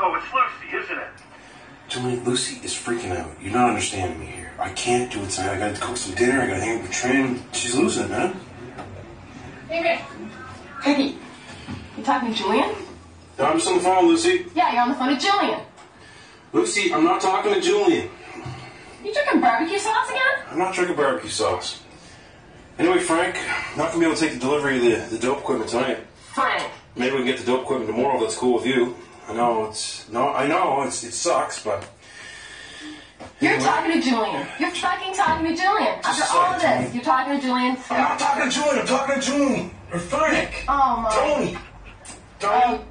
Oh, it's Lucy, isn't it? Julian, Lucy is freaking out. You're not understanding me here. I can't do it tonight. I gotta cook some dinner. I gotta hang out with Trin. She's losing it, man. Hey, Ricky. You talking to Julian? No, I'm just on the phone, Lucy. Yeah, you're on the phone to Julian. Lucy, I'm not talking to Julian. You drinking barbecue sauce again? I'm not drinking barbecue sauce. Anyway, Frank, not gonna be able to take the delivery of the dope equipment tonight. Frank. Maybe we can get the dope equipment tomorrow if that's cool with you. I know it sucks, but You're talking to Julian. You're fucking talking to Julian. After all of this, you're talking to Julian. I'm not talking to Julian. I'm talking to Julian. Or Frank. Oh my. Tony.